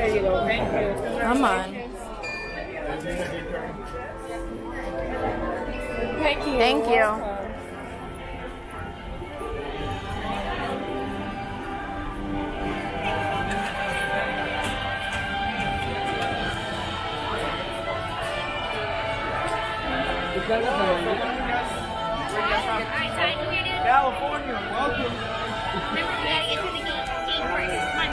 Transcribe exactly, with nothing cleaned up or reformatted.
There you go. Thank you. Come on. Thank you. Thank you. Welcome. California, welcome. Remember, we gotta get to the gate, gate first. Come on.